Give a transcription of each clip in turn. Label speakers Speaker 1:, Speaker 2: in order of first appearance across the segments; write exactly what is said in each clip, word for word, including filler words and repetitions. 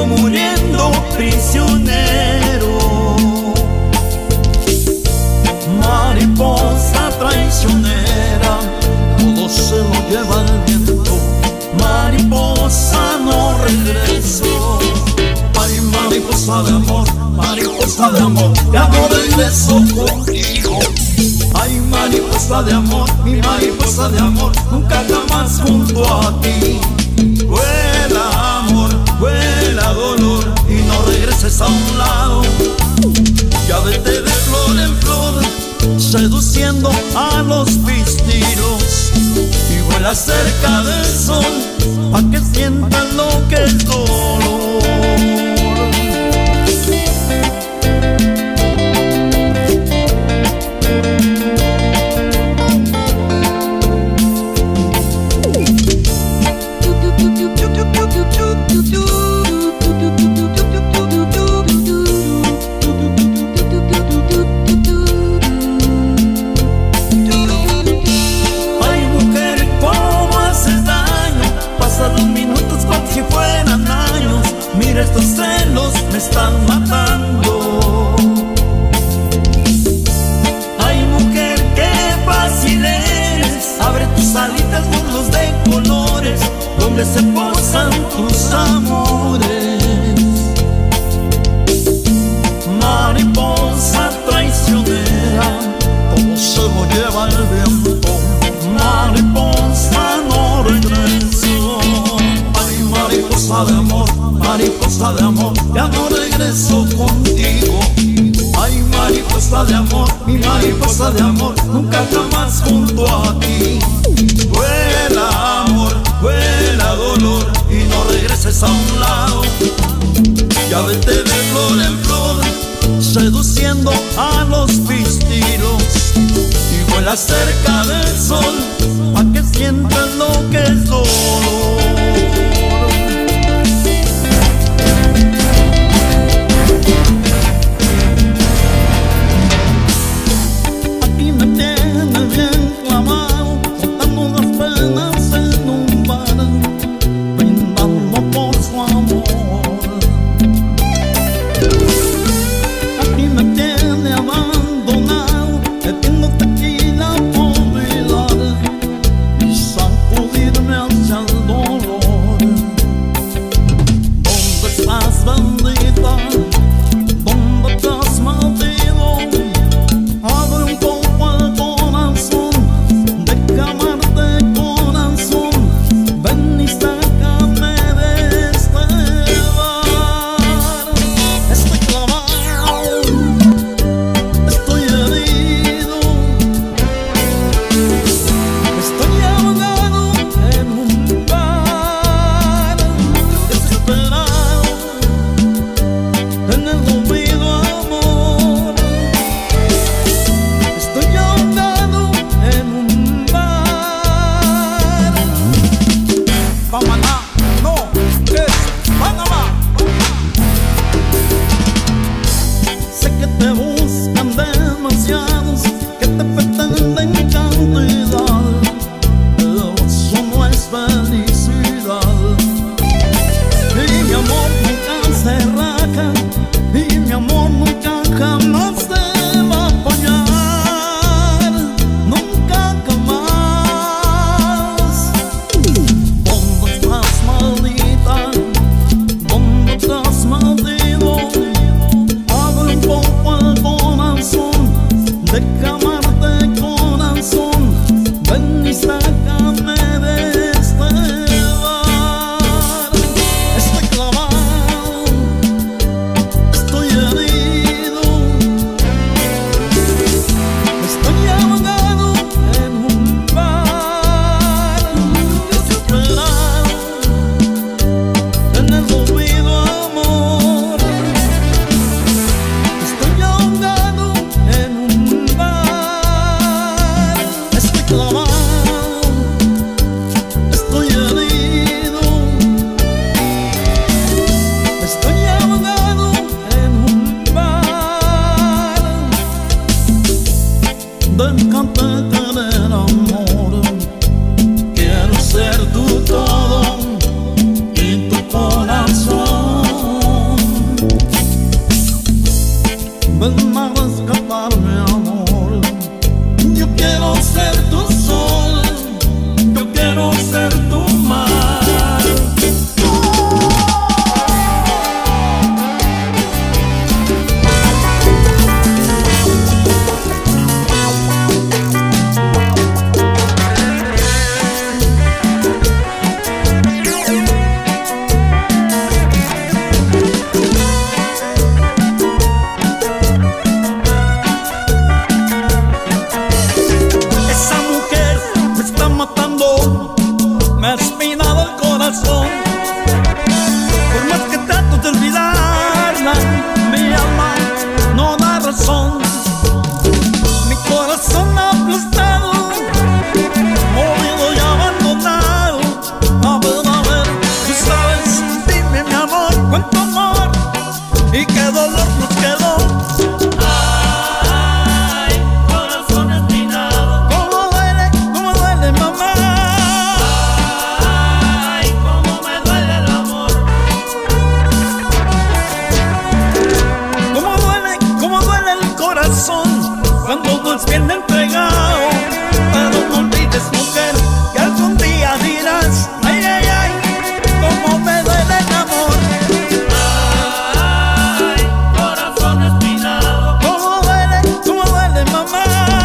Speaker 1: muriendo prisionero. Mariposa traicionera, todo se lo lleva el viento. Mariposa, no regreso. Ay, mariposa de amor, mariposa de amor, ya no regreso contigo. Ay, mariposa de amor, mi mariposa de amor, nunca jamás junto a ti. Vuela amor, vuela dolor, y no regreses a un lado. Ya vete de flor en flor, seduciendo a los pistilos, y vuela cerca del sol, pa' que sientan lo que es dolor. Estos celos me están matando. Ay, mujer, qué fácil eres. Abre tus alitas, mundos de colores, donde se posan tus amores. Mariposa traicionera, todo se lo lleva el viento. Mariposa, no regreso. Ay, mariposa de amor, mariposa de amor, ya no regreso contigo. Ay, mariposa de amor, mi mariposa de amor, nunca jamás junto a ti. Vuela amor, vuela dolor, y no regreses a un lado. Ya vete de flor en flor, seduciendo a los pistilos, y vuela cerca del sol, pa' que sientan lo que es dolor.
Speaker 2: Tequila por bailar y sacudirme
Speaker 1: corazón. Por más que trato de olvidarla, mi alma no da razón. Mi corazón aplastado, movido y abandonado. A ver, a ver, tú sabes, dime mi amor, cuánto amor y qué dolor nos quedó.
Speaker 2: Ay, corazón espinado.
Speaker 1: Cómo duele, cómo duele, mamá.
Speaker 2: Ay, cómo me duele el amor.
Speaker 1: Cómo duele, cómo duele el corazón cuando no es bien entregado. Pero no olvides, mujer, que algún día dirás: ay, ay, ay, cómo me duele el amor.
Speaker 2: Ay, corazón espinado.
Speaker 1: Cómo duele, cómo duele, mamá.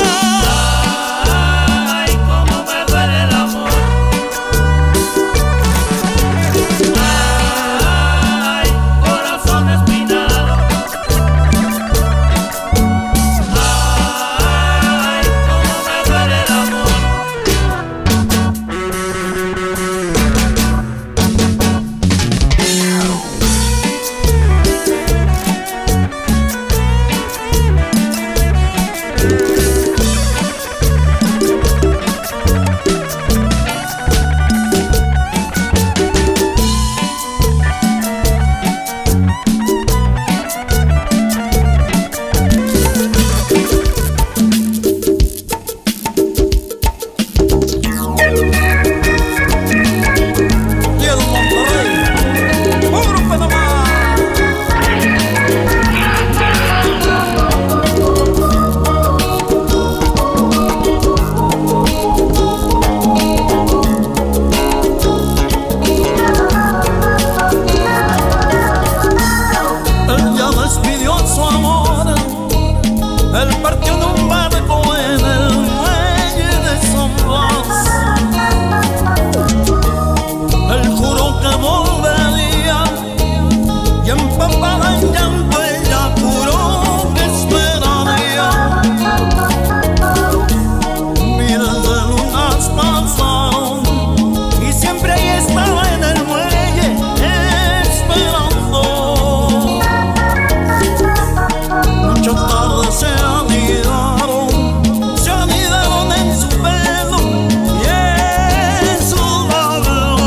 Speaker 2: Ay, cómo me duele el amor. Ay, corazón espinado. Ay, cómo me duele el amor.
Speaker 1: Y el Monterrey, puro Panamá. Él ya despidió su amor. Él partió de un barco en el muelle de San Blas. Él juró que volvería y empapada en llanto ella juró que esperaría. Miles de lunas pasaron y siempre ahí estaba en el muelle esperando. Muchas tardes se anidaron, se anidaron en su pelo y en sus labios.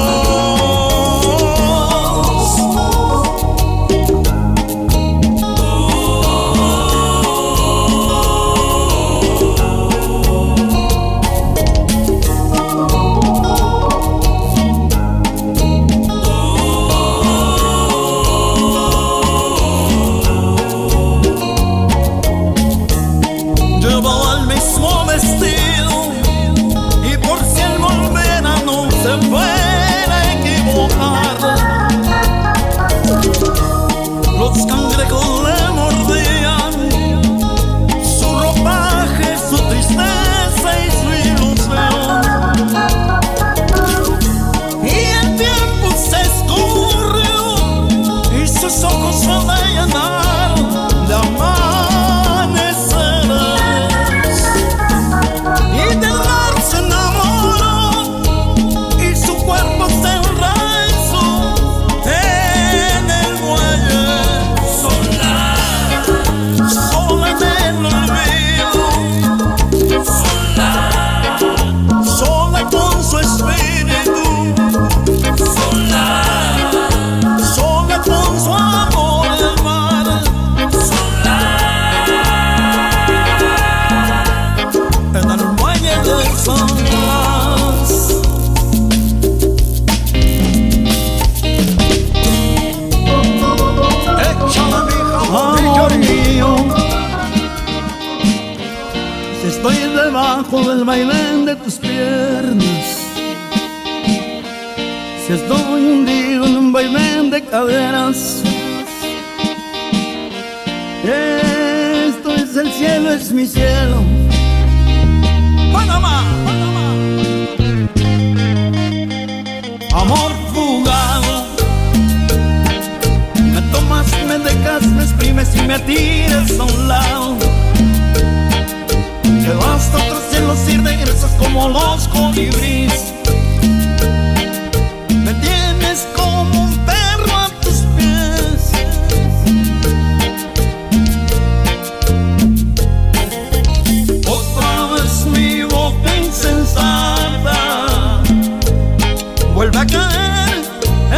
Speaker 1: Llevaba el mismo vestido y por si él volviera no se fuera a equivocar. Los cangrejos le mordían su ropaje, su tristeza y su ilusión. Y el tiempo se escurrió y sus ojos se le llenaron de amaneceres. Y del mar se enamoró y su cuerpo se enraizó en el muelle.
Speaker 2: Sola,
Speaker 1: Sola en el olvido,
Speaker 2: sola,
Speaker 1: sola con su espíritu,
Speaker 2: sola,
Speaker 1: sola con su amor del mar. En el muelle de San Blas. Échale, mija, amor mío. Si estoy debajo del bailén de tus piernas, si estoy hundido en un bailén de caderas, esto es el cielo, es mi cielo. Panamá, Panamá. Amor fugado, me tomas, me dejas, me exprimes y me tiras a un lado. Te vas a otros cielos y regresas como los colibríes. Me tienes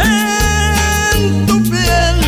Speaker 1: en tu piel.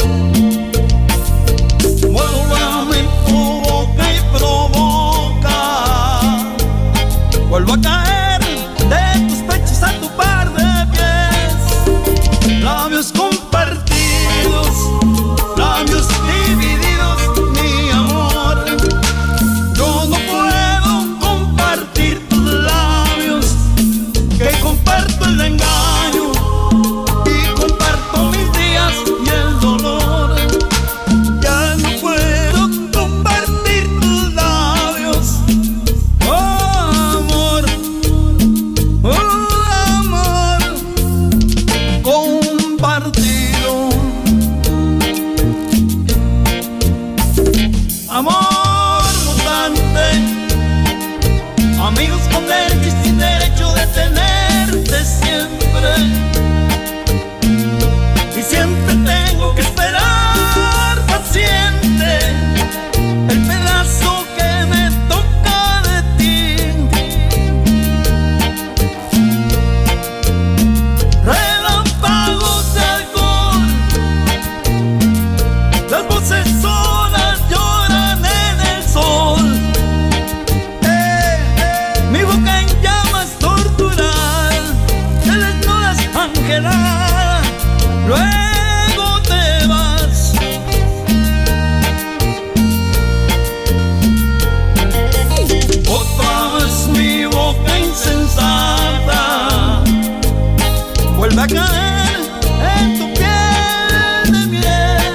Speaker 1: Vuélvame tu boca y provoca. Vuelvo a caer de tus pechos a tu par de pies. Labios compartidos, labios divididos, mi amor. Yo no puedo compartir tus labios, que comparto el engaño y comparto mis días y el dolor. Ya no puedo compartir tus labios, oh amor, oh amor compartido. Amor mutante, amigos con derecho y sin derecho de tenerte siempre. Y siempre tengo que esperar paciente el pedazo que me toca de ti. Relámpagos de alcohol, las voces solas lloran en el sol. Mi boca en llamas torturada, te desnudas angelada, luego te vas. Otra vez mi boca insensata vuelve a caer en tu piel de miel.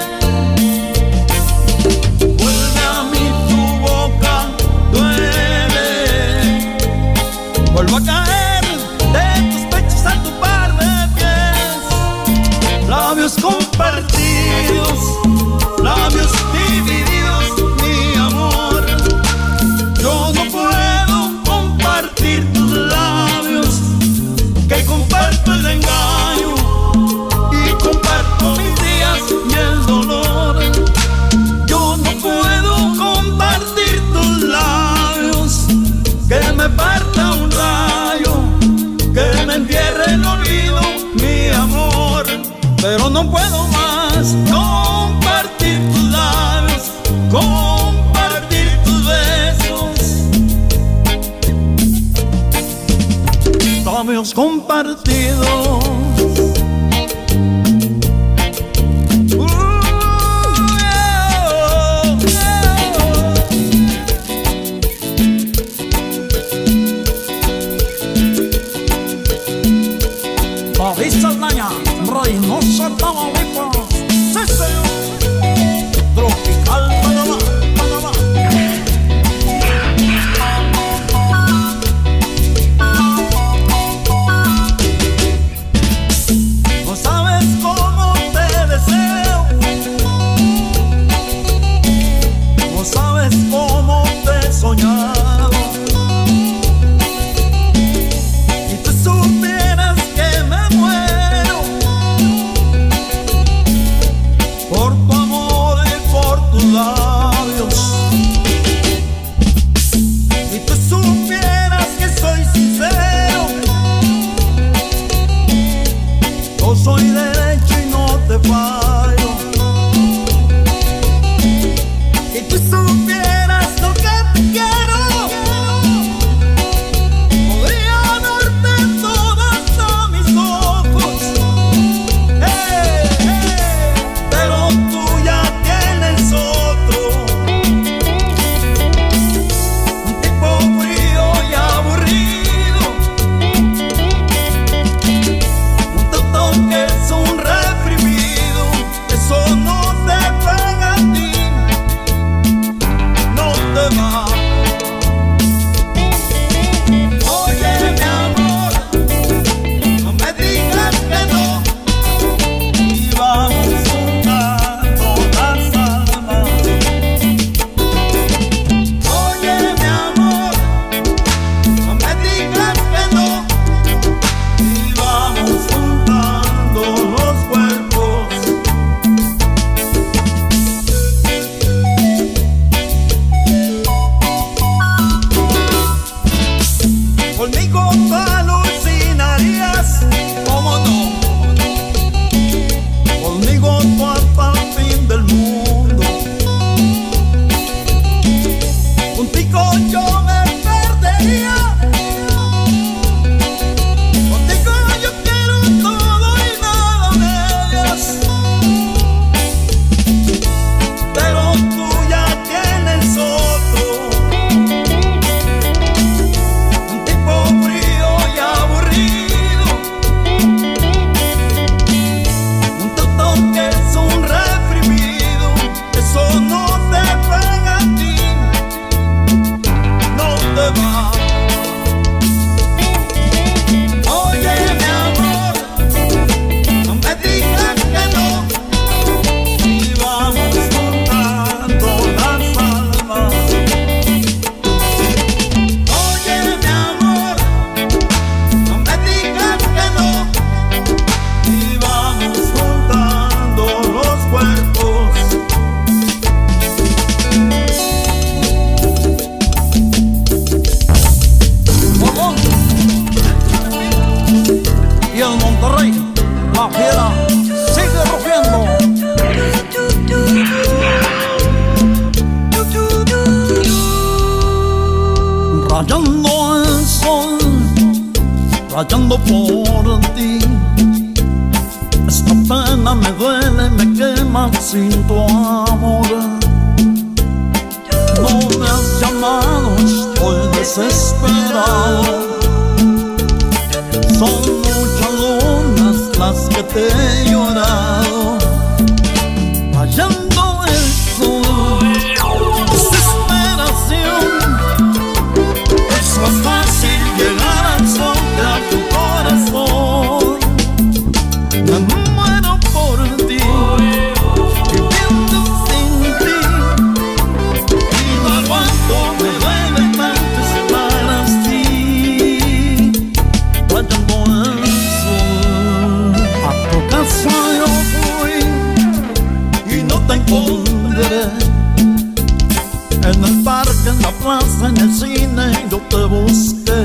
Speaker 1: Vuelve a mí tu boca, duele. Vuelvo a caer de tus pechos a tu par de pies. Labios compartidos, labios divididos, mi amor. Yo no puedo compartir tus labios, que comparto el engaño y comparto mis días y el dolor. Yo no puedo compartir tus labios, que me parta un rayo, que me entierre el olvido, mi amor. Pero no puedo más compartir tus labios, compartir tus besos. Labios compartidos. Uh, yeah, yeah. David Saldaña, Reynosa, Tamaulipas. Sí, señor. Tropical Panamá, Panamá. No sabes cómo te deseo, no sabes cómo te he soñado. Y tú supieras que me muero por tu amor y por tus labios. Y tú supieras que soy sincero, yo soy derecho y no te fallo. Y tú supieras lo que te quiero, podría darte todas a mis ojos. Hey, hey, pero tú ya tienes otro, un tipo frío y aburrido, un tonto que es un Rojera, sigue rompiendo. Rayando el sol, rayando por ti. Esta pena me duele, me quema sin tu amor. No me has llamado, estoy desesperado. Son muchas lunas las que te he llorado. Rayando el sol, desesperación. Es más fácil llegar al sol que a tu corazón. Me muero por ti, viviendo sin ti. Y no aguanto, me duele tanto estar así. Rayando el sol, a tu casa yo fui y no te encontré. En el parque, en la plaza, en el cine yo te busqué.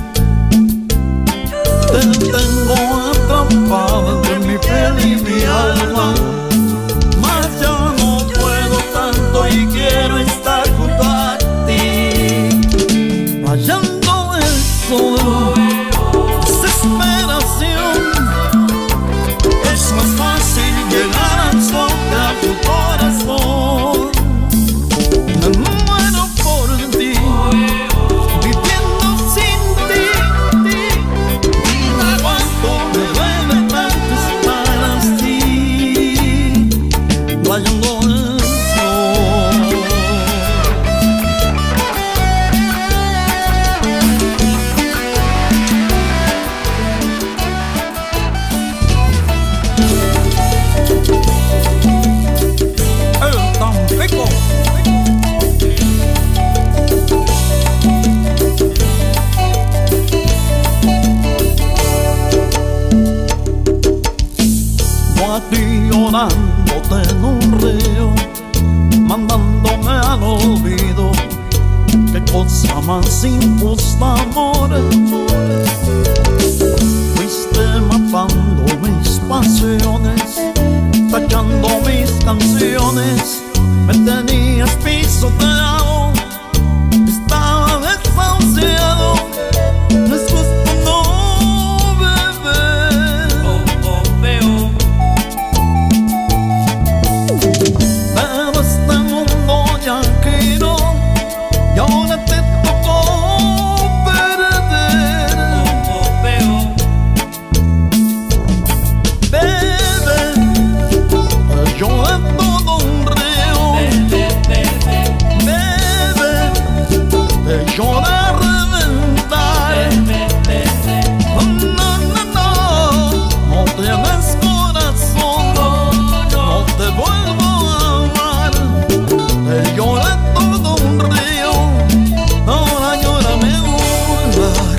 Speaker 1: Te tengo atrapada entre mi piel y mi alma. Mas ya no puedo tanto y quiero estar junto a ti. Rayando el sol, desesperación. Es más fácil llegar al sol que a tu corazón. Me muero por ti, viviendo sin ti. Y no aguanto, me duele tanto estar así. Rayando el sol. El Tampico. Aquí llorándote en un río, mandándome al olvido. Qué cosa más injusta, amor. Fuiste matando mis pasiones, tachando mis canciones. Me tenías pisoteado, estaba desahuciado. No es justo, no, bebé.
Speaker 2: Oh, oh, veo.
Speaker 1: Pero este mundo ya giró y ahora te tocó perder.
Speaker 2: Oh, oh, veo.
Speaker 1: Bebé, yo de todo un río.
Speaker 2: Bebe, bebe.
Speaker 1: Bebé, te llora a reventar.
Speaker 2: Bebe, bebe.
Speaker 1: No, no, no, no, no tienes corazón.
Speaker 2: Oh,
Speaker 1: No
Speaker 2: no.
Speaker 1: te vuelvo a amar. Te lloré todo un río, ahora llórame un mar.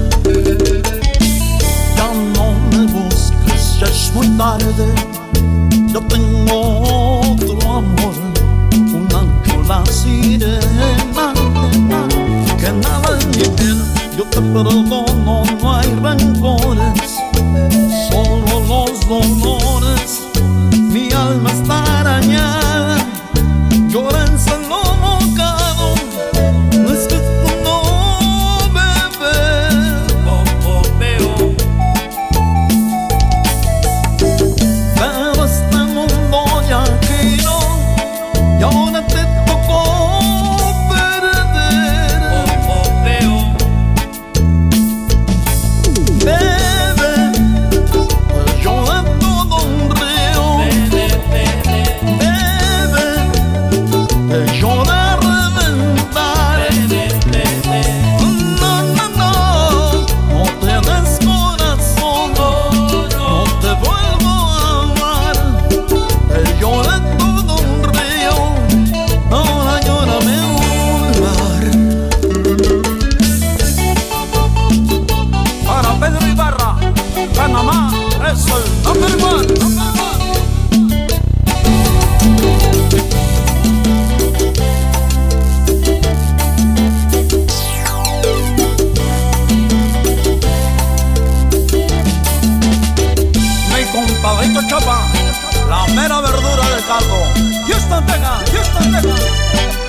Speaker 1: Ya no me busques, ya es muy tarde. Yo tengo otro amor, una chula sirena. Que nada en mi piel, yo te perdono, no hay rencores, solo los dolores. Mi alma está arañada, llora en celo mojado. No es que tú no, bebé.
Speaker 2: Oh, oh, veo.
Speaker 1: Pero este mundo ya giró y ahora te tocó perder.
Speaker 2: Oh, oh, veo.
Speaker 1: Bebé, yo de todo Pablito Chapa, la mera verdura del caldo. Houston, Texas, Houston, Texas.